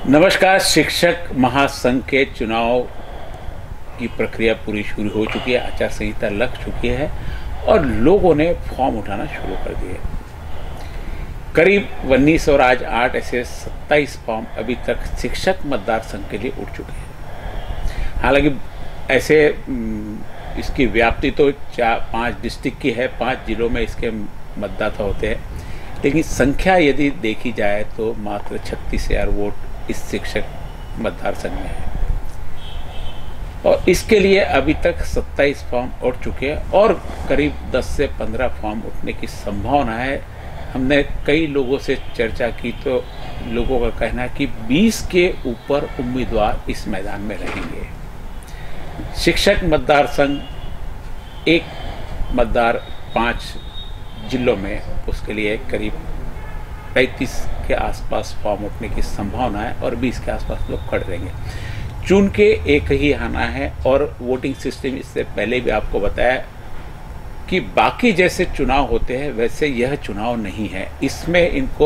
नमस्कार। शिक्षक महासंघ के चुनाव की प्रक्रिया पूरी शुरू हो चुकी है, आचार संहिता लग चुकी है और लोगों ने फॉर्म उठाना शुरू कर दिए। करीब 19 और आज 8 ऐसे 27 फॉर्म अभी तक शिक्षक मतदार संघ के लिए उठ चुके हैं। हालांकि ऐसे इसकी व्याप्ति तो 4-5 डिस्ट्रिक्ट की है, 5 जिलों में इसके मतदाता होते हैं, लेकिन संख्या यदि देखी जाए तो मात्र 36,000 वोट इस शिक्षक मतदार संघ में है और इसके लिए अभी तक 27 फॉर्म उठ चुके हैं और करीब 10 से 15 फॉर्म उठने की संभावना है। हमने कई लोगों से चर्चा की तो लोगों का कहना है कि 20 के ऊपर उम्मीदवार इस मैदान में रहेंगे। शिक्षक मतदार संघ एक मतदार 5 जिलों में, उसके लिए करीब 35 के आसपास फॉर्म उठने की संभावना है और 20 के आसपास लोग खड़े रहेंगे। चुन के एक ही आना है और वोटिंग सिस्टम इससे पहले भी आपको बताया कि बाकी जैसे चुनाव होते हैं वैसे यह चुनाव नहीं है। इसमें इनको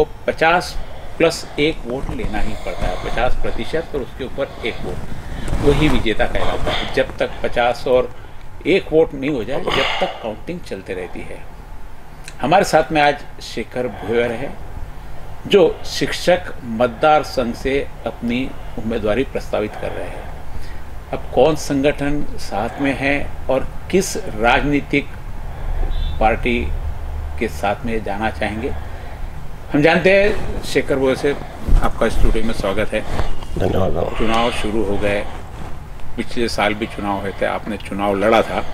50+1 वोट लेना ही पड़ता है, 50% और उसके ऊपर 1 वोट, वही विजेता कहलाता है। जब तक 50 और 1 वोट नहीं हो जाए, जब तक काउंटिंग चलते रहती है। हमारे साथ में आज शेखर भुयर है जो शिक्षक मतदार संघ से अपनी उम्मीदवारी प्रस्तावित कर रहे हैं। अब कौन संगठन साथ में है और किस राजनीतिक पार्टी के साथ में जाना चाहेंगे, हम जानते हैं। शेखर भुयर से आपका स्टूडियो में स्वागत है। धन्यवाद। चुनाव शुरू हो गए, पिछले साल भी चुनाव हुए थे, आपने चुनाव लड़ा था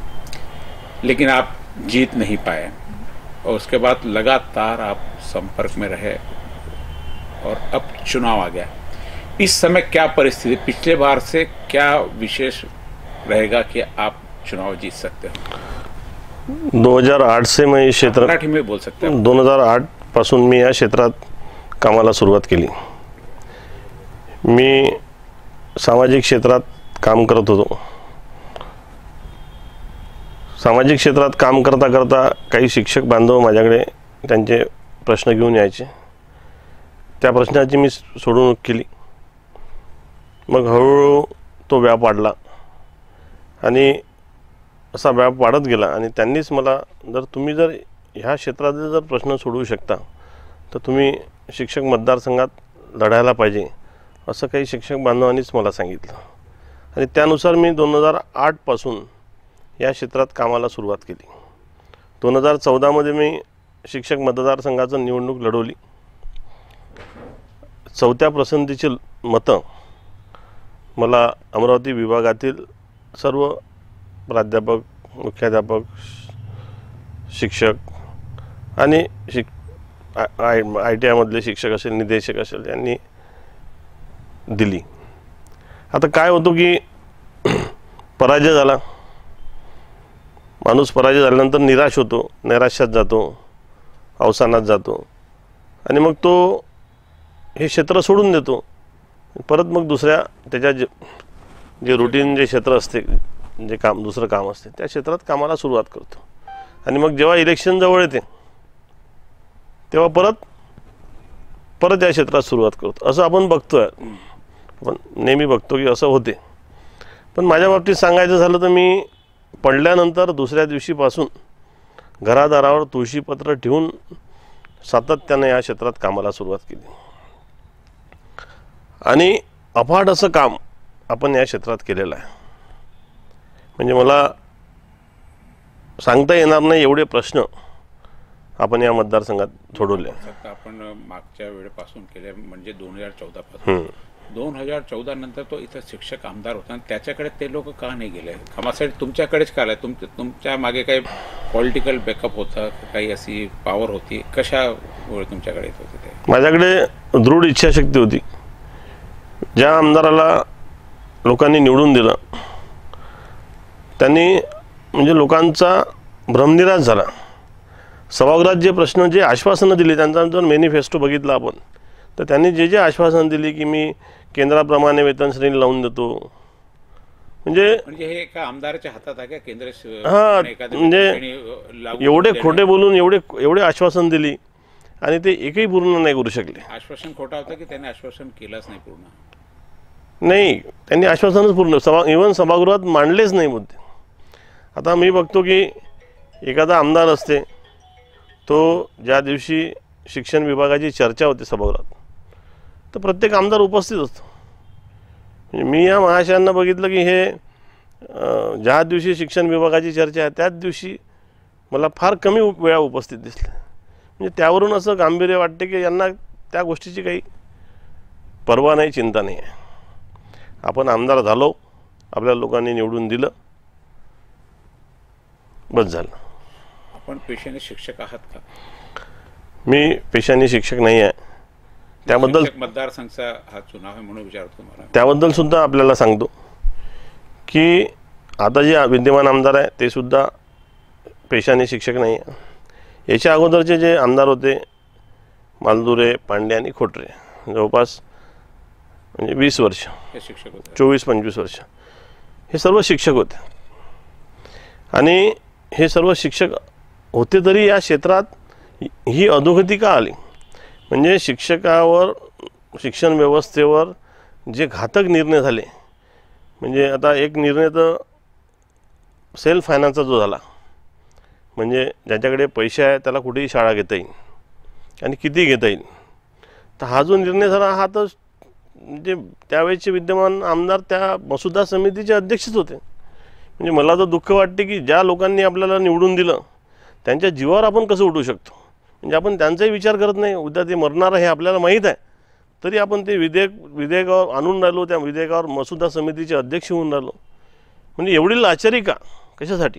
लेकिन आप जीत नहीं पाए और उसके बाद लगातार आप संपर्क में रहे और अब चुनाव आ गया। इस समय क्या परिस्थिति, पिछले बार से क्या विशेष रहेगा कि आप चुनाव जीत सकते हो? 2008 से मैं इस क्षेत्रात, मराठी में बोल सकते हैं, 2008 पासून मी या क्षेत्रात कामाला सुरुवात केली। मी सामाजिक क्षेत्रात काम करत होतो। सामाजिक क्षेत्रात काम करता करता काही शिक्षक बांधव माझ्याकडे त्यांचे प्रश्न घेऊन यायचे। त्या प्रश्नाची मी सोडवणूक केली। मग हळूहळू तो व्याप वाढला आणि असा व्याप वाढत गेला आणि त्यांनीच मला, तुम्ही जर ह्या क्षेत्रातले जर प्रश्न सोडवू शकता तर तुम्ही शिक्षक मतदारसंघात लढायला पाहिजे, असं काही शिक्षक बांधवांनीच मला सांगितलं आणि त्यानुसार मी 2008 पासून या क्षेत्रात कामाला सुरुवात केली। 2014 मध्ये मी शिक्षक मतदारसंघाचं निवडणूक लढवली। 4थ्या पसंतीची मतं मला अमरावती विभागातील सर्व प्राध्यापक, मुख्याध्यापक, शिक्षक आणि ITI मधले शिक्षक असेल, निदेशक असेल, यांनी दिली। आता काय होतं की पराजय झाला, माणूस पराजय झाल्यानंतर निराश होतो, नैराश्यात जातो, अवसानात जातो आणि मग तो हे क्षेत्र सोडून देतो। परत मग दुसऱ्या त्याच्या जे रूटीन जे क्षेत्र असते, जे काम दुसरं काम असते, त्या क्षेत्रात कामाला सुरुवात करतो आणि मग जेव्हा इलेक्शन जवळ येते तेव्हा परत या क्षेत्रात सुरुवात करतो। असं आपण बघतोय, आपण नेहमी बघतो की असं होते। पण माझ्या बाबतीत सांगायचं झालं तर मी पडल्यानंतर दुसऱ्या दिवशीपासून घरादारावर तुळशीपत्र ठेवून सातत्याने या क्षेत्रात कामाला सुरुवात केली आणि अफाट असं काम आपण या क्षेत्रात केलेलं आहे। म्हणजे मला सांगता येणार नाही एवढे प्रश्न आपण या मतदारसंघात सोडवले। आपण मागच्या वेळेपासून केले, म्हणजे 2014 पासून 2014 नंतर तो इथं शिक्षक आमदार होता आणि त्याच्याकडे ते लोक का नाही गेले? कामासाठी तुमच्याकडेच का आले? तुमच्या मागे काही पॉलिटिकल बॅकअप होता, काही अशी पॉवर होती, कशामुळे तुमच्याकडे येत होते ते? माझ्याकडे दृढ इच्छाशक्ती होती। ज्या आमदाराला लोकांनी निवडून दिलं त्यांनी म्हणजे लोकांचा भ्रमनिराश झाला। सभागृहात जे प्रश्न, जे आश्वासनं दिली, त्यांचा जर मॅनिफेस्टो बघितला आपण तर त्यांनी जे आश्वासन दिली की मी केंद्राप्रमाणे वेतन श्रेणी लावून देतो, म्हणजे हे एका आमदाराच्या हातात आहे का केंद्र? म्हणजे एवढे खोटे बोलून एवढे आश्वासन दिली आणि ते एकही पूर्ण नाही करू शकले. आश्वासन खोटा होतं की त्यांनी आश्वासन केलंच नाही पूर्ण? नाही, त्यांनी आश्वासनच पूर्ण इव्हन सभागृहात मांडलेच नाही मुद्दे. आता मी बघतो की एखादा आमदार असते, तो ज्या दिवशी शिक्षण विभागाची चर्चा होते सभागृहात, तर प्रत्येक आमदार उपस्थित असतो. म्हणजे मी या महाशयांना बघितलं की हे ज्या दिवशी शिक्षण विभागाची चर्चा आहे त्याच दिवशी मला फार कमी वेळा उपस्थित दिसले. म्हणजे त्यावरून असं गांभीर्य वाटते की यांना त्या गोष्टीची काही पर्वा नाही, चिंता नाही आहे. आपण आमदार झालो, आपल्या लोकांनी निवडून दिलं, बस झालं. आपण पेशाने शिक्षक आहात का? मी पेशाने शिक्षक नाही आहे. त्याबद्दल मतदारसंघाचा हा चुनाव आहे म्हणून विचारतो तुम्हाला. त्याबद्दल सुद्धा आपल्याला सांगतो की आता जे विद्यमान आमदार आहे ते सुद्धा पेशाने शिक्षक नाही आहे. याच्या अगोदरचे जे आमदार होते, मालदुरे, पांडे आणि खोटरे, जवळपास म्हणजे 20 वर्ष, हे शिक्षक होते, 24-25 वर्ष, हे सर्व शिक्षक होते. आणि हे सर्व शिक्षक होते तरी या क्षेत्रात ही अधोगती का आली? म्हणजे शिक्षकावर, शिक्षण व्यवस्थेवर जे घातक निर्णय झाले, म्हणजे आता एक निर्णय तर सेल्फ फायनान्सचा जो झाला, म्हणजे ज्याच्याकडे पैसे आहे त्याला कुठेही शाळा घेता येईल आणि किती घेता येईल, तर हा जो निर्णय झाला हा तर म्हणजे त्यावेळेचे विद्यमान आमदार त्या मसुदा समितीचे अध्यक्षच होते. म्हणजे मला तर दुःख वाटते की ज्या लोकांनी आपल्याला निवडून दिलं त्यांच्या जीवावर आपण कसं उठू शकतो. म्हणजे आपण त्यांचाही विचार करत नाही. उद्या ते मरणार हे आपल्याला माहीत आहे, तरी आपण ते विधेयकावर आणून राहिलो, त्या विधेयकावर मसुदा समितीचे अध्यक्ष होऊन राहिलो. म्हणजे एवढी लाचारी का, कशासाठी?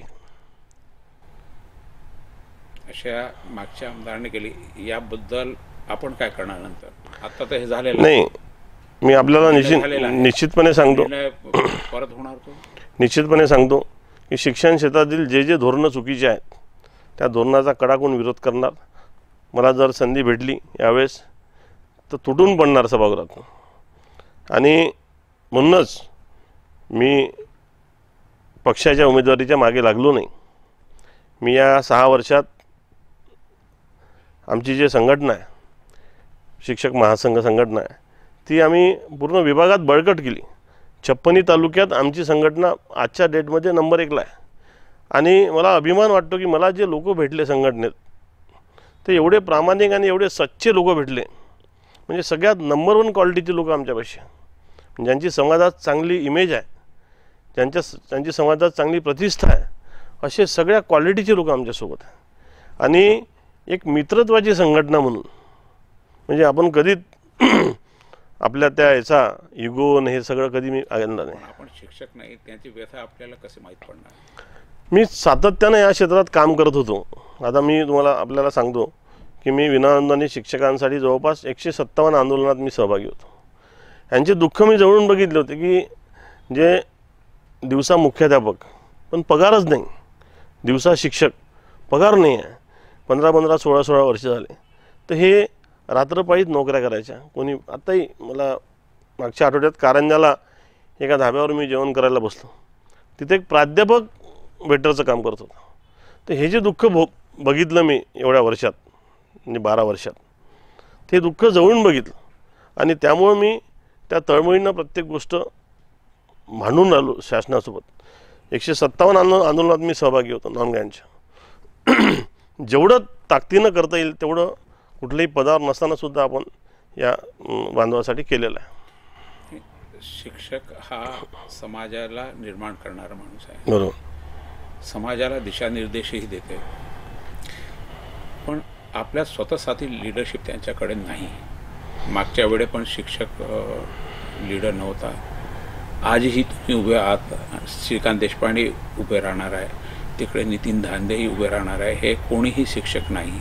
अशा मागच्या आमदारांनी केली, याबद्दल आपण काय करणार नंतर? आता तर हे झालेलं नाही, मी आपल्याला निश्चितपणे सांगतो, परत होणार तो निश्चितपणे सांगतो की शिक्षण क्षेत्रातील जे जे धोरणं चुकीचे आहेत त्या धोरणाचा कडाकून विरोध करणार. मला जर संधी भेटली यावेळेस तर तुटून पडणार सभागृहात. आणि म्हणूनच मी पक्षाच्या उमेदवारीच्या मागे लागलो नाही. मी या 6 वर्षात आमची जी संघटना आहे, शिक्षक महासंघ संघटना आहे, ती आम्ही पूर्ण विभागात बळकट केली. 56 तालुक्यात आमची संघटना आजच्या डेटमध्ये नंबर 1ला आहे. आणि मला अभिमान वाटतो की मला जे लोक भेटले संघटनेत ते एवढे प्रामाणिक आणि एवढे सच्चे लोक भेटले. म्हणजे सगळ्यात नंबर 1 क्वालिटीचे लोक आमच्यापाशी, ज्यांची समाजात चांगली इमेज आहे, ज्यांची समाजात चांगली प्रतिष्ठा आहे, असे सगळ्या क्वालिटीचे लोक आमच्यासोबत आहे. आणि एक मित्रत्वाची संघटना म्हणून, म्हणजे आपण कधी आपल्या त्या याचा इगो हे सगळं कधी मी आणलं नाही. आपण शिक्षक नाही, त्यांची व्यथा आपल्याला कसे माहीत पडणार? मी सातत्याने या क्षेत्रात काम करत होतो. आता मी आपल्याला सांगतो की मी विनाअनुदानित शिक्षकांसाठी जवळपास 157 आंदोलनात मी सहभागी होतो. यांचे दुःख मी जवळून बघितले होते की जे दिवसा मुख्याध्यापक पण पगारच नाही, दिवसा शिक्षक पगार नाही आहे, 15-15, 16-16 वर्ष झाले, तर हे रात्रपाळीत नोकऱ्या करायच्या. कोणी आत्ताही मला मागच्या आठवड्यात कारंजाला एका धाब्यावर मी जेवण करायला बसलो, तिथे एक प्राध्यापक वेटरचं काम करत होता. तर हे जे दुःख बघितलं मी एवढ्या वर्षात, म्हणजे 12 वर्षात, ते दुःख जवळून बघितलं. आणि त्यामुळं मी त्या तळमळीनं प्रत्येक गोष्ट भांडून राहिलो शासनासोबत. 157 आंदोलनात मी सहभागी होतो नॉन ग्रँटच्या. जेवढं ताकदीनं करता येईल तेवढं कुठल्याही पदावर नसताना सुद्धा आपण या बांधवासाठी केलेलं आहे. शिक्षक हा समाजाला निर्माण करणारा माणूस आहे, बरोबर, समाजाला दिशानिर्देशही देते, पण आपल्या स्वतःसाठी लीडरशिप त्यांच्याकडे नाही. मागच्या वेळे पण शिक्षक लीडर नव्हता, आजही तुम्ही उभे आहात. श्रीकांत देशपांडे उभे राहणार आहे, तिकडे नितीन धांदेही उभे राहणार आहे. हे कोणीही शिक्षक नाही.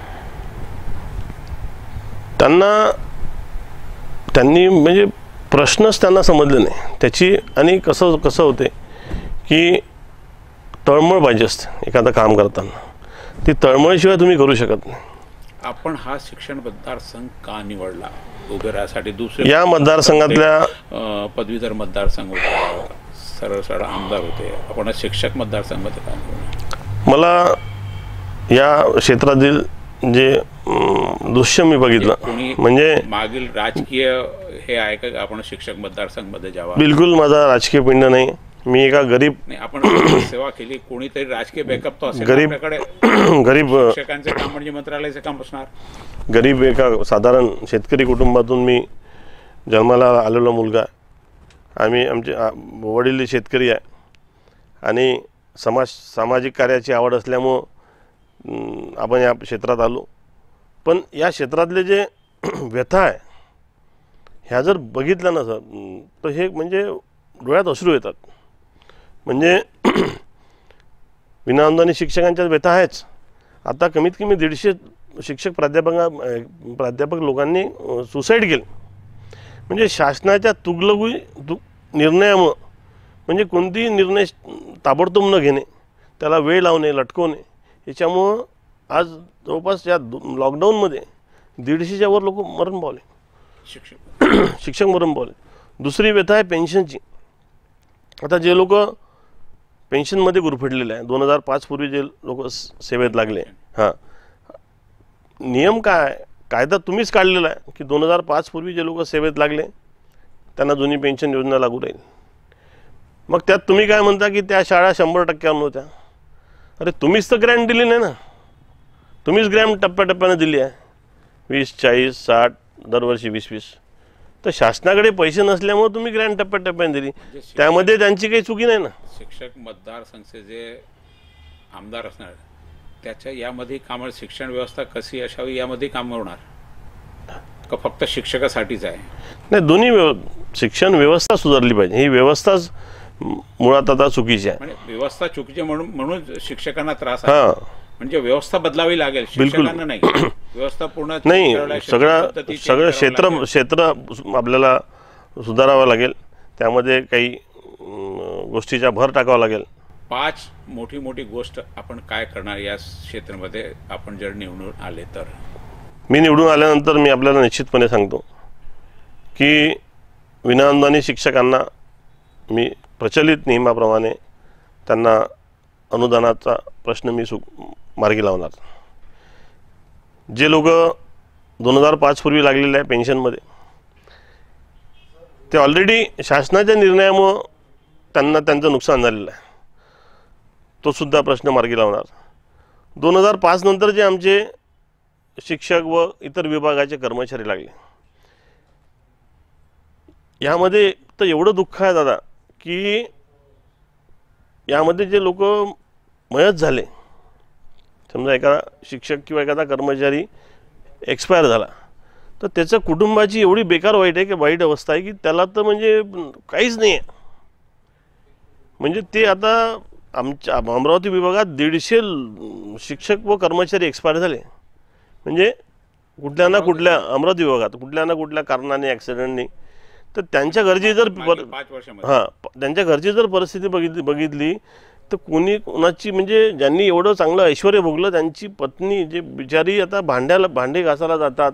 त्यांनी म्हणजे प्रश्नच त्यांना समजले नाही त्याची. आणि कसं होते की तळमळ पाहिजे असते एखादं काम करताना, ती तळमळशिवाय तुम्ही करू शकत नाही. आपण हा शिक्षण मतदारसंघ का निवडला उभे राहण्यासाठी? दुसरे या मतदारसंघातल्या पदवीधर मतदारसंघ होता, सरळ आमदार होते, आपण शिक्षक मतदारसंघामध्ये का निवडला? मला या क्षेत्रातील जे दृश्य मी बघितलं. कोणी म्हणजे मागील राजकीय हे आहे का आपण शिक्षक मतदारसंघामध्ये जावा? बिलकुल माझा राजकीय पिंड नाही. मी एका गरीब नाही, आपण सेवा केली, कोणीतरी राजकीय बॅकअप तो असेल गरीब आपल्याकडे. गरीब शिक्षकांचे काम म्हणजे मंत्रालयाचं काम असणार. गरीब एका साधारण शेतकरी कुटुंबातून मी जन्माला आलेला मुलगा आहे. आमचे वडील शेतकरी आहे आणि सामाजिक कार्याची आवड असल्यामुळं आपण या क्षेत्रात आलो. पण या क्षेत्रातले जे व्यथा आहे ह्या जर बघितल्या ना सर, तर हे म्हणजे डोळ्यात अश्रू येतात. म्हणजे विनाअनुदानित शिक्षकांच्या व्यथा आहेच. आता कमीत कमी 150 शिक्षक प्राध्यापक लोकांनी सुसाईड केलं. म्हणजे शासनाच्या तुगलकी निर्णयामुळं, म्हणजे कोणतेही निर्णय ताबडतोब न घेणे, त्याला वेळ लावणे, लटकवणे, याच्यामुळं आज जवळपास या लॉकडाऊनमध्ये 150च्या वर लोक मरण पावले, शिक्षक मरण पावले. दुसरी व्यथा आहे पेन्शनची. आता जे लोक पेन्शनमध्ये गुरफटलेले आहे, 2005 पूर्वी जे लोक सेवेत लागले, हां, नियम काय, कायदा तुम्हीच काढलेला आहे की 2005 पूर्वी जे लोक सेवेत लागले त्यांना जुनी पेन्शन योजना लागू राहील. मग त्यात तुम्ही काय म्हणता की त्या शाळा 100% होत्या. अरे तुम्हीच तर ग्रँट दिली नाही ना, तुम्हीच ग्रँट टप्प्याटप्प्याने दिली आहे, 20, 40, 60, दरवर्षी 20-20. तर शासनाकडे पैसे नसल्यामुळे तुम्ही ग्रँट टप्प्याटप्प्याने दिली, त्यामध्ये त्यांची काही चुकी नाही ना. शिक्षक मतदारसंघचे जे आमदार असणार त्याच्या यामध्ये काम, शिक्षण व्यवस्था कशी असावी यामध्ये काम होणार का फक्त शिक्षकासाठीच आहे? नाही, दोन्ही शिक्षण व्यवस्था सुधारली पाहिजे. ही व्यवस्थाच मुळात आता चुकीची आहे. म्हणजे व्यवस्था चुकीची म्हणून शिक्षकांना त्रास आहे. हां, म्हणजे व्यवस्था बदलावी लागेल, शिक्षकांना नाही. व्यवस्था पूर्ण नाही, सगळं क्षेत्र आपल्याला सुधारावं लागेल. त्यामध्ये काही गोष्टीचा भर टाकावा लागेल. 5 मोठी गोष्ट आपण काय करणार या क्षेत्रामध्ये आपण जर निवडून आले तर? मी निवडून आल्यानंतर मी आपल्याला निश्चितपणे सांगतो की विनाअनुदानित शिक्षकांना मी प्रचलित नियमाप्रमाणे त्यांना अनुदानाचा प्रश्न मी मार्गी लावणार. जे लोक 2005 पूर्वी लागलेले आहे पेन्शनमध्ये, ते ऑलरेडी शासनाच्या निर्णयामुळं त्यांना त्यांचं नुकसान झालेलं आहे, तो सुद्धा प्रश्न मार्गी लावणार. 2005 नंतर जे आमचे शिक्षक व इतर विभागाचे कर्मचारी लागले, यामध्ये तर एवढं दुःख आहे दादा की यामध्ये जे लोक मयत झाले, समजा एखादा शिक्षक किंवा एखादा कर्मचारी एक्सपायर झाला, तर त्याच्या कुटुंबाची एवढी बेकार वाईट अवस्था आहे की त्याला तर म्हणजे काहीच नाही आहे. म्हणजे ते आता आमच्या अमरावती विभागात 150 शिक्षक व कर्मचारी एक्सपायर झाले. म्हणजे कुठल्या ना कुठल्या अमरावती विभागात कुठल्या ना कुठल्या कारणाने, ॲक्सिडेंटने. तर त्यांच्या घरची जर त्यांच्या घरची जर परिस्थिती बघितली तर कोणाची, म्हणजे ज्यांनी एवढं चांगलं ऐश्वर्य भोगलं त्यांची पत्नी जे बिचारी आता भांडे घासायला जातात,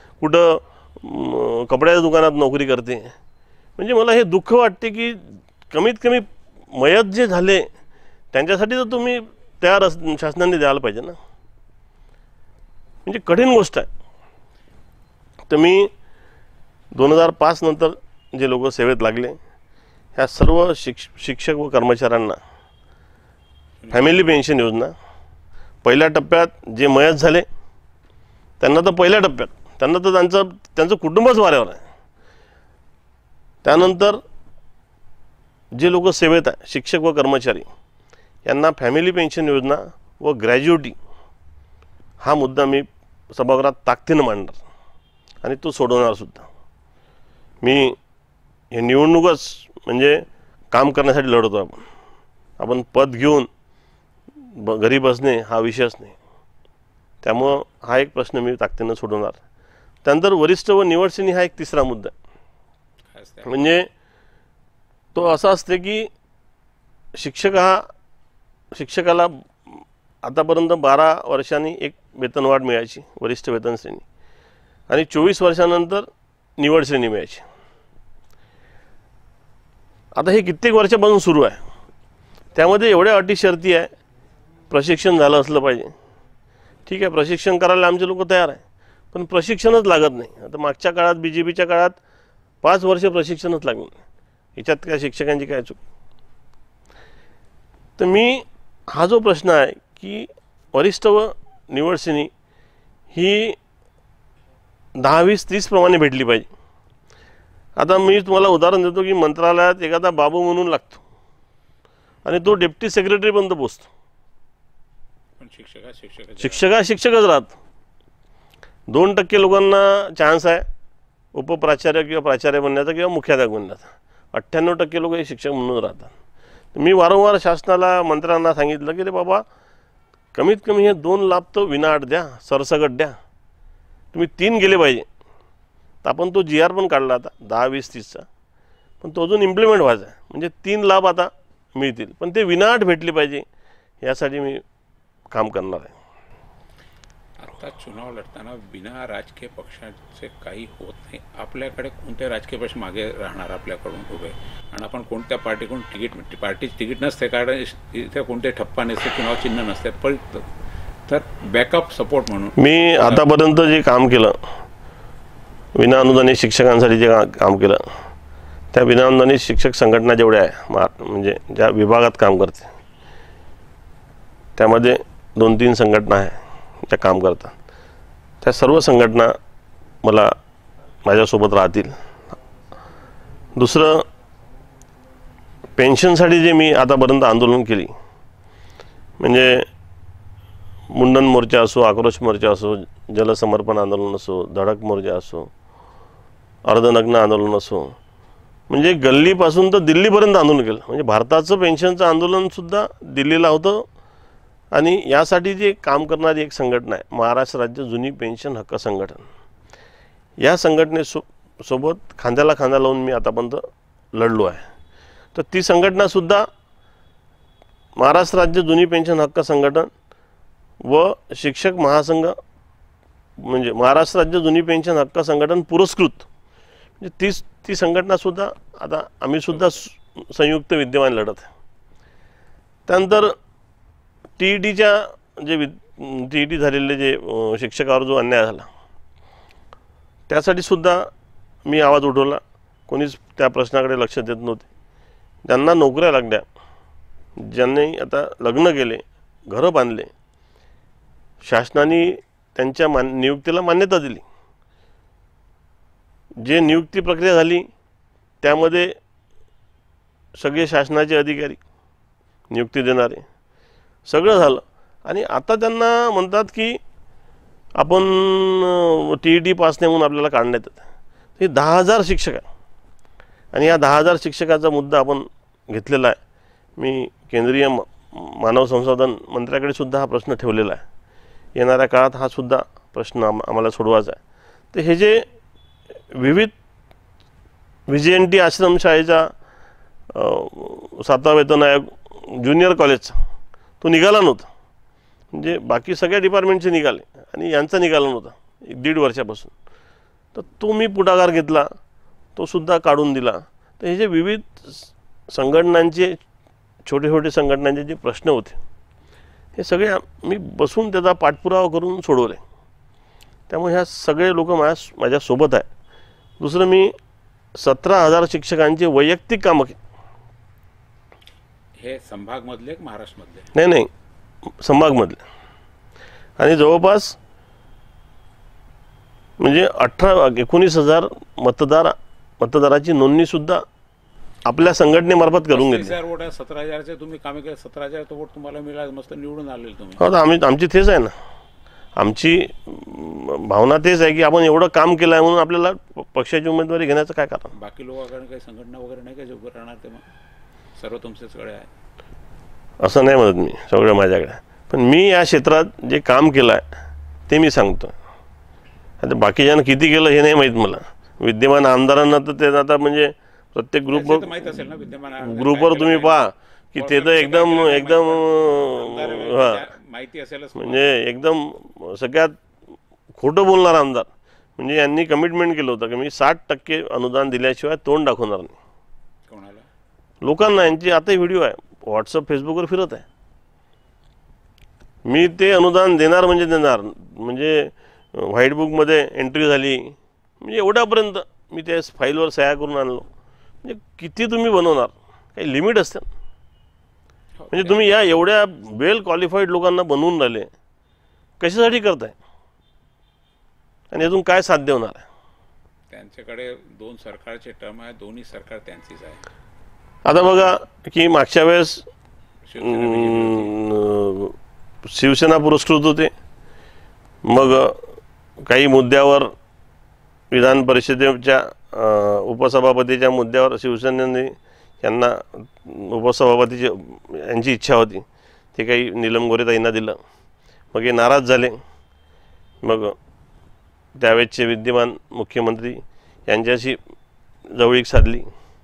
कुठं कपड्याच्या दुकानात नोकरी करते. म्हणजे मला हे दुःख वाटते की कमीत कमी मयत जे झाले त्यांच्यासाठी तर तुम्ही त्या शासनाने द्यायला पाहिजे ना. म्हणजे कठीण गोष्ट आहे. तर मी 2005 नंतर जे लोक सेवेत लागले ह्या सर्व शिक्षक व कर्मचाऱ्यांना फॅमिली पेन्शन योजना, पहिल्या टप्प्यात जे मयत झाले त्यांना तर पहिल्या टप्प्यात, त्यांना तर त्यांचं कुटुंबच वाऱ्यावर आहे. त्यानंतर जे लोक सेवेत आहे शिक्षक व कर्मचारी यांना फॅमिली पेन्शन योजना व ग्रॅज्युटी हा मुद्दा मी सभागृहात ताकदीनं मांडणार आणि तो सोडवणार सुद्धा. मी हे निवडणूकच म्हणजे काम करण्यासाठी लढतो. आपण पद घेऊन घरी बसणे हा विषयच नाही. त्यामुळं हा एक प्रश्न मी ताकदीनं सोडवणार. त्यानंतर वरिष्ठ व निवड श्रेणी हा एक तिसरा मुद्दा आहे. म्हणजे तो असा असते की शिक्षकाला आतापर्यंत 12 वर्षांनी एक वेतनवाढ मिळायची, वरिष्ठ वेतन श्रेणी, आणि 24 वर्षानंतर निवड श्रेणी मिळायची. आता हे कित्येक वर्षापासून सुरू आहे. त्यामध्ये एवढ्या अटी शर्ती आहे. प्रशिक्षण झालं असलं पाहिजे, ठीक आहे, प्रशिक्षण करायला आमचे लोक तयार आहे, पण प्रशिक्षणच लागत नाही. आता मागच्या काळात BJPच्या काळात 5 वर्ष प्रशिक्षणच लागलं नाही. याच्यात काय शिक्षकांची काय चूक? तर मी हा जो प्रश्न आहे की वरिष्ठ व निवड श्रेणी ही 10, 20, 30 प्रमाणे भेटली पाहिजे. आता मी तुम्हाला उदाहरण देतो की मंत्रालयात एखादा बाबू म्हणून लागतो आणि तो डेप्टी सेक्रेटरीपर्यंत पोचतो, पण शिक्षकच राहतो. 2% लोकांना चान्स आहे उपप्राचार्य किंवा प्राचार्य बनण्याचा किंवा मुख्याध्यापक बनण्याचा. 98% लोक हे शिक्षक म्हणून राहतात. मी वारंवार शासनाला, मंत्र्यांना सांगितलं की रे बाबा, कमीत कमी हे 2 लाभ तर विनाअट द्या, सरसकट द्या. तुम्ही 3 गेले पाहिजे. तर आपण तो GR पण काढला आता 10, 20, 30चा, पण तो अजून इम्प्लिमेंट व्हायचा आहे. म्हणजे 3 लाभ आता मिळतील, पण ते विनाअट भेटली पाहिजे, यासाठी मी काम करणार आहे. आता चुनाव लढताना बिना राजकीय पक्षाचे काही होत नाही. आपल्याकडे कोणते राजकीय पक्ष मागे राहणार आपल्याकडून उभे, आणि आपण कोणत्या पार्टीकडून पार्टीची तिकीट नसते, कारण इथे कोणते ठप्पा नसते, चुनाव चिन्ह नसते, पण तर बॅकअप सपोर्ट म्हणून मी आतापर्यंत जे काम केलं, विना अनुदानित शिक्षकांसाठी जे काम केलं, त्या विना अनुदानित शिक्षक संघटना जेवढ्या आहे, म्हणजे ज्या विभागात काम करते, त्यामध्ये 2-3 संघटना आहे त्या काम करतात. त्या सर्व संघटना माझ्यासोबत राहतील. दुसरं, पेन्शनसाठी जे मी आतापर्यंत आंदोलन केली, म्हणजे मुंडन मोर्चा असो, आक्रोश मोर्चा असो, जलसमर्पण आंदोलन असो, धडक मोर्चा असो, अर्धनग्न आंदोलन असो, म्हणजे गल्लीपासून तर दिल्लीपर्यंत आंदोलन केलं. म्हणजे भारताचं पेन्शनचं आंदोलनसुद्धा दिल्लीला होतं. आणि यासाठी जे काम करणारी एक संघटना आहे, महाराष्ट्र राज्य जुनी पेन्शन हक्क संघटन, या संघटनेसोबत खांद्याला खांदा लावून मी आतापर्यंत लढलो आहे. तर ती संघटनासुद्धा महाराष्ट्र राज्य जुनी पेन्शन हक्क संघटन व शिक्षक महासंघ, म्हणजे महाराष्ट्र राज्य जुनी पेन्शन हक्क संघटन पुरस्कृत, म्हणजे ती संघटनासुद्धा आता आम्हीसुद्धा संयुक्त विद्यमान लढत आहे. त्यानंतर TETच्या जे TET झालेले जे शिक्षकावर जो अन्याय झाला, त्यासाठी सुद्धा मी आवाज उठवला. कोणीच त्या प्रश्नाकडे लक्ष देत नव्हते. ज्यांना नोकऱ्या लागल्या, ज्यांनी आता लग्न केले, घरं बांधले, शासनाने त्यांच्या नियुक्तीला मान्यता दिली. जे नियुक्ती प्रक्रिया झाली त्यामध्ये सगळे शासनाचे अधिकारी, नियुक्ती देणारे, सगळं झालं. आणि आता त्यांना म्हणतात की आपण TET पास नाही म्हणून आपल्याला काढण्यात येतं. हे 10,000 शिक्षक आहे, आणि या 10,000 शिक्षकाचा मुद्दा आपण घेतलेला आहे. मी केंद्रीय मानव संसाधन मंत्र्याकडे सुद्धा हा प्रश्न ठेवलेला आहे. येणाऱ्या काळात हा सुद्धा प्रश्न आम्हाला सोडवायचा आहे. तर हे जे विविध VJNT आश्रमशाळेचा 7वा वेतन आयोग ज्युनियर कॉलेजचा तो निघाला नव्हता. म्हणजे बाकी सगळ्या डिपार्टमेंटचे निघाले आणि यांचा निघाला नव्हता 1-1.5 वर्षापासून. तर तो मी पुढाकार घेतला, तो सुद्धा काढून दिला. तर हे जे विविध संघटनांचे, छोटे छोटे संघटनांचे जे प्रश्न होते, हे सगळे मी बसून त्याचा पाठपुरावा करून सोडवले. त्यामुळे ह्या सगळे लोक माझ्यासोबत आहे. दुसरं, मी 17,000 शिक्षकांचे वैयक्तिक कामं केली. हे संभागमधले महाराष्ट्रमधले? नाही, संभागमधले. आणि जवळपास म्हणजे 19,000 मतदाराची नोंदणीसुद्धा आपल्या संघटनेमार्फत करून घेतली. 17,000चे तुम्ही कामे केले, 17,000 वोट तुम्हाला मिळाले, मस्त निवडून आलेले तुम्ही. हो, आमची तेच आहे ना, आमची भावना तेच आहे की आपण एवढं काम केलं आहे म्हणून आपल्याला पक्षाची उमेदवारी घेण्याचं काय कारण. बाकी लोकांकडे काही संघटना वगैरे नाही का जे उभं राहणार? ते मग सर्व तुमच्याकडे आहे असं नाही म्हणत मी, सगळं माझ्याकडे. पण मी या क्षेत्रात जे काम केलं आहे ते मी सांगतो. आता बाकीच्यांना किती केलं हे नाही माहीत मला. विद्यमान आमदारांना तर ते आता म्हणजे प्रत्येक ग्रुपवर तुम्ही पहा की ते तर एकदम माहिती असेलच, म्हणजे एकदम सगळ्यात खोटं बोलणार आमदार. म्हणजे यांनी कमिटमेंट केलं होतं की मी 60% अनुदान दिल्याशिवाय तोंड दाखवणार नाही. कोणाला? लोकांना. यांची आता व्हिडिओ आहे, व्हॉट्सअप फेसबुकवर फिरत आहे. मी ते अनुदान देणार म्हणजे देणार, म्हणजे व्हाईट बुकमध्ये एंट्री झाली म्हणजे एवढ्यापर्यंत मी त्या फाईलवर सह्या करून आणलो. म्हणजे किती तुम्ही बनवणार, काही लिमिट असते. म्हणजे तुम्ही या एवढ्या वेल क्वालिफाईड लोकांना बनवून राहिले, कशासाठी करताय आणि अजून काय साध्य होणार आहे? त्यांच्याकडे 2 सरकारचे टर्म आहे, दोन्ही सरकार त्यांचीच आहे. आता बघा की मागच्या वेळेस शिवसेना पुरस्कृत होते, मग काही मुद्द्यावर विधान परिषदेच्या उपसभापतीच्या मुद्द्यावर शिवसेनेने यांना उपसभापतीची यांची इच्छा होती ते काही नीलम गोरेताईंना दिलं. मग हे नाराज झाले. मग त्यावेळेसचे विद्यमान मुख्यमंत्री यांच्याशी जवळीक साधली.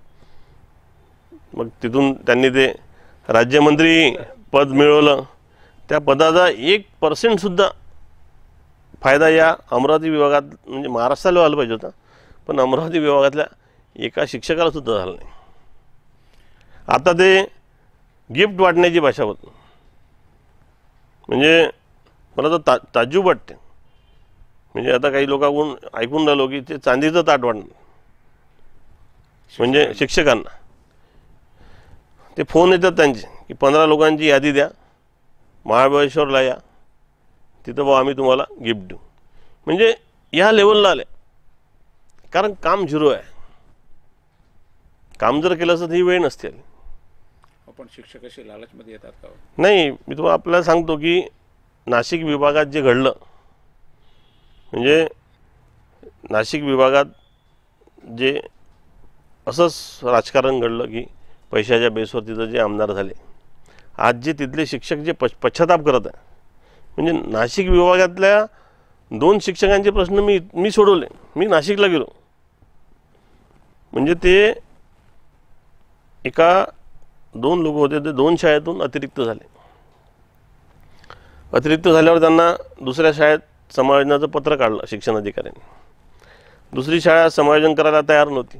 मग तिथून त्यांनी ते राज्यमंत्री पद मिळवलं. त्या पदाचा 1% सुद्धा फायदा या अमरावती विभागात, म्हणजे महाराष्ट्राला व्हायला पाहिजे होता, पण अमरावती विभागातल्या एका शिक्षकाला सुद्धा झालं नाही. आता ते गिफ्ट वाटण्याची भाषा होती. म्हणजे मला तर ताज्जुब वाटते. म्हणजे आता काही लोकांकडून ऐकून राहिलो की ते चांदीचं ताट वाटणं, म्हणजे शिक्षकांना ते फोन येतात त्यांचे की 15 लोकांची यादी द्या, महाबळेश्वरला या, तिथं भाऊ आम्ही तुम्हाला गिफ्ट देऊ. म्हणजे या लेवलला आले, कारण काम झिरो आहे. काम जर केलं असतं तर ही वेळ नसते आली. पण शिक्षक असे लालचमध्ये येतात का? नाही, मी तुम्हाला आपल्याला सांगतो की नाशिक विभागात जे घडलं, म्हणजे नाशिक विभागात जे असंच राजकारण घडलं की पैशाच्या बेसवर तिथं जे आमदार झाले, आज जे तिथले शिक्षक जे पश्चाताप करत आहे. म्हणजे नाशिक विभागातल्या 2 शिक्षकांचे प्रश्न मी सोडवले. मी नाशिकला गेलो, म्हणजे ते एका 2 लोक होते, ते 2 शाळेतून अतिरिक्त झाले. अतिरिक्त झाल्यावर त्यांना दुसऱ्या शाळेत समायोजनाचं पत्र काढलं शिक्षण अधिकाऱ्यांनी. दुसरी शाळा समायोजन करायला तयार नव्हती.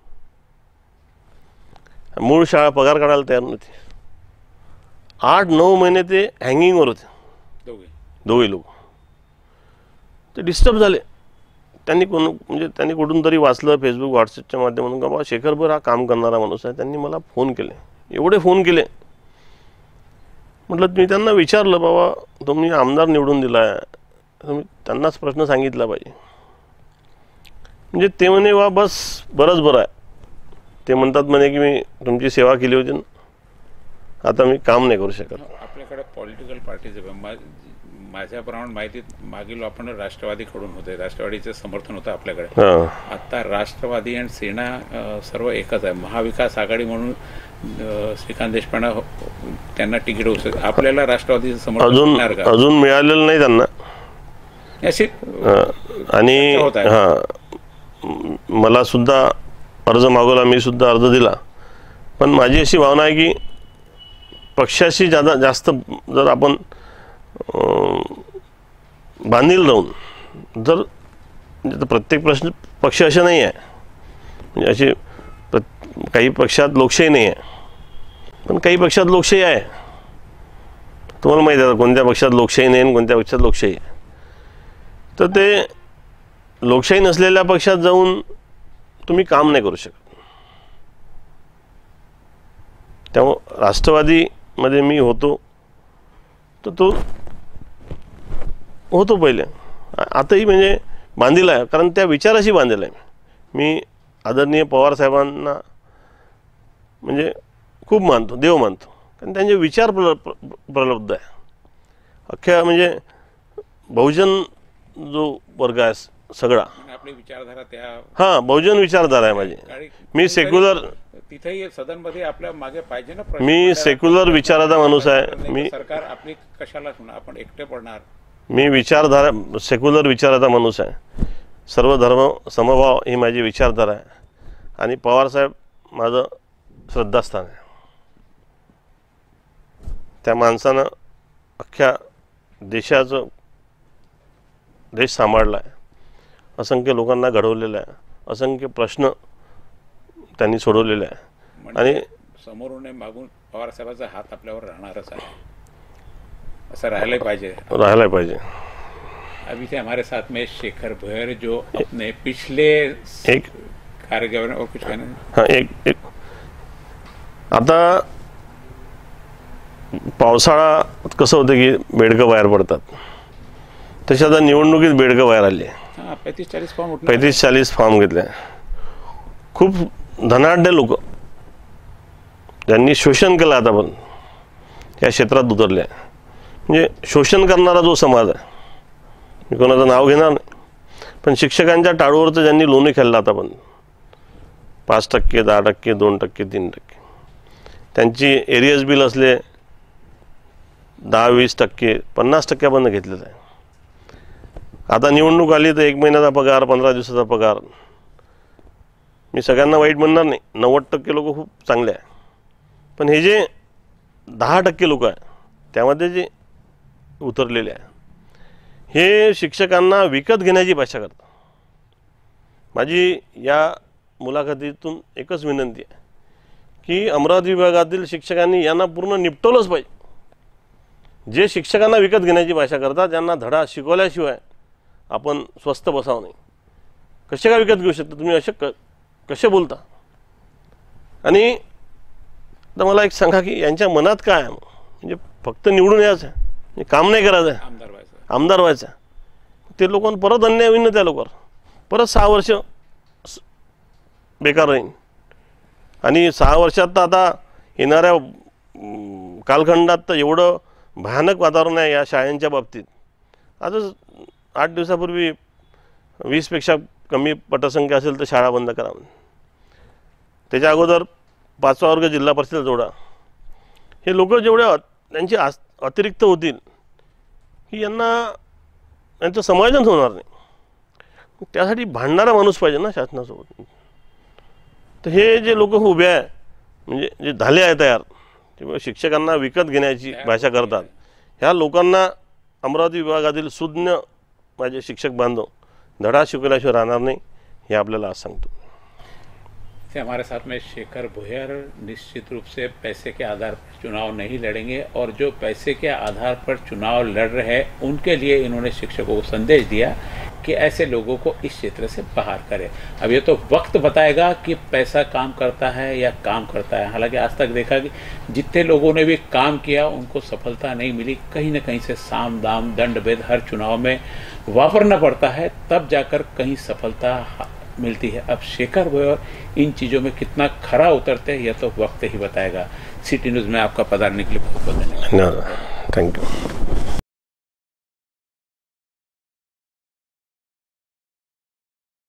मूळ शाळा पगार काढायला तयार नव्हती. 8-9 महिने ते हँगिंगवर होते दोघे लोक. ते डिस्टर्ब झाले. त्यांनी त्यांनी कुठून तरी वाचलं फेसबुक व्हॉट्सअपच्या माध्यमातून का बाबा शेखरभर हा काम करणारा माणूस आहे. त्यांनी मला फोन केले, एवढे फोन केले. म्हटलं मी त्यांना विचारलं, बाबा तुम्ही आमदार निवडून दिला आहे, तुम्ही त्यांनाच प्रश्न सांगितला पाहिजे. म्हणजे ते म्हणे वा बस बरंच बरं आहे. ते म्हणतात म्हणे की मी तुमची सेवा केली होती ना, आता मी काम नाही करू शकत. आपल्याकडे पॉलिटिकल पार्टीज माझ्याप्रमाणे माहितीत मागील आपण राष्ट्रवादीकडून होते, राष्ट्रवादीचं समर्थन होतं आपल्याकडे. आता राष्ट्रवादी आणि सेना सर्व एकच आहे. महाविकास आघाडी म्हणून श्रीकांत देशपांडे त्यांना तिकीट होऊ शकतं. आपल्याला राष्ट्रवादीचं समर्थन अजून मिळालेलं नाही त्यांना. आणि मला सुद्धा अर्ज मागवला, मी सुद्धा अर्ज दिला. पण माझी अशी भावना आहे की पक्षाशी जास्त जर आपण बांधील राहून जर प्रत्येक पक्ष असे नाही आहे, म्हणजे असे काही पक्षात लोकशाही नाही आहे, पण काही पक्षात लोकशाही आहे. तुम्हाला माहिती आहे कोणत्या पक्षात लोकशाही नाही आणि कोणत्या पक्षात लोकशाही आहे. तर ते लोकशाही नसलेल्या पक्षात जाऊन तुम्ही काम नाही करू शकत. त्यामुळं राष्ट्रवादीमध्ये मी होतो तर तो होतो पहिले, आताही म्हणजे बांधील आहे, कारण त्या विचाराशी बांधील आहे. मी आदरणीय पवार साहेबांना म्हणजे खूप मानतो, देव मानतो, कारण त्यांचे विचार प्रलब्ध आहे. अख्ख्या म्हणजे बहुजन जो वर्ग आहे सगळा, आपली विचारधारा त्या हां बहुजन विचारधारा आहे माझी. मी सेक्युलर तिथेही सदनमध्ये आपल्या मागे पाहिजे ना. मी सेक्युलर विचाराचा माणूस आहे. मी सरकार आपली कशाला होणार, आपण एकटे पडणार. मी विचारधारा सेक्युलर विचाराचा माणूस आहे. सर्व धर्म समभाव ही माझी विचारधारा आहे. आणि पवारसाहेब माझं श्रद्धास्थान आहे. त्या माणसानं अख्ख्या देश सांभाळला आहे, असंख्य लोकांना घडवलेलं आहे, असंख्य प्रश्न त्यांनी सोडवलेले आहे. आणि समोरून मागून पवारसाहेबांचा हात आपल्यावर राहणारच आहे. असं राहिलं पाहिजे. राहायला पाहिजे. अभी थे हमारे साथ में शेखर भोयर जो अपने पिछले एक कार्यक्रम और कुछ कहना. हां, एक आता पावसाळा कसं होतं की बेडकं बाहेर पडतात, तशी आता निवडणुकीत बेडकं बाहेर आली. 35-40 फॉर्म 35-40 फॉर्म घेतले. खूप धनाढ्य लोक ज्यांनी शोषण केलं आता पण या क्षेत्रात उतरले. म्हणजे शोषण करणारा जो समाज आहे, मी कोणाचं नाव घेणार नाही, पण शिक्षकांच्या टाळूवरचं ज्यांनी लोणी खेळलं आता पण 5%, 10%, 2%, 3%, त्यांची एरियस बिल असले 10-20%, 50%पर्यंत घेतलेलं आहे. आता निवडणूक आली तर 1 महिन्याचा पगार, 15 दिवसाचा पगार. मी सगळ्यांना वाईट म्हणणार नाही, 90% लोक खूप चांगले आहे, पण हे जे 10% लोक आहे त्यामध्ये जे उतरलेले आहे हे शिक्षकांना विकत घेण्याची भाषा करतात. माझी या मुलाखतीतून एकच विनंती आहे की अमरावती विभागातील शिक्षकांनी यांना पूर्ण निपटवलंच पाहिजे. जे शिक्षकांना विकत घेण्याची भाषा करतात, ज्यांना धडा शिकवल्याशिवाय आपण स्वस्थ बसावं नाही. कसे काय विकत घेऊ शकता तुम्ही, असे कसे बोलता. आणि आता मला एक सांगा की यांच्या मनात काय आहे, म्हणजे फक्त निवडून यायचं आहे, म्हणजे काम नाही करायचं आहे, आमदार व्हायचं. ते लोकांना परत अन्याय होईल ना, त्या लोकांवर परत 6 वर्ष बेकार राहील. आणि 6 वर्षात तर आता येणाऱ्या कालखंडात तर एवढं भयानक वातावरण आहे या शाळांच्या बाबतीत. आजच 8 दिवसापूर्वी 20पेक्षा कमी पटसंख्या असेल तर शाळा बंद करा. त्याच्या अगोदर 5वा वर्ग जिल्हा परिषद जोडा. हे लोक जेवढे त्यांची अतिरिक्त होतील की यांचं समायोजन होणार नाही. त्यासाठी भांडणारा माणूस पाहिजे ना शासनासोबत. तर हे जे लोक उभे आहे, म्हणजे जे झाले आहे तयार, ते शिक्षकांना विकत घेण्याची भाषा करतात, ह्या लोकांना अमरावती विभागातील सुज्ञ माझे शिक्षक बांधव धडा शिकवल्याशिवाय राहणार नाही, हे आपल्याला आज सांगतो. से हमारे साथ में शेखर भोयर निश्चित रूप से पैसे के आधार पर चुनाव नहीं लड़ेंगे, और जो पैसे के आधार पर चुनाव लड़ रहे हैं उनके लिए इन्होंने शिक्षकों को संदेश दिया कि ऐसे लोगों को इस क्षेत्र से बाहर करें. अब ये तो वक्त बताएगा कि पैसा काम करता है या काम करता है. हालांकि आज तक देखा कि जितने लोगों ने भी काम किया उनको सफलता नहीं मिली. कहीं ना कहीं से साम दाम दंड भेद हर चुनाव में वापरना पड़ता है, तब जाकर कहीं सफलता मिलती है. अब शेखर भोयर इन चीज़ों में कितना खरा उतरते हैं यह तो वक्त ही बताएगा. सिटी न्यूज़ में आपका पधारने के लिए बहुत बहुत धन्यवाद. Thank you.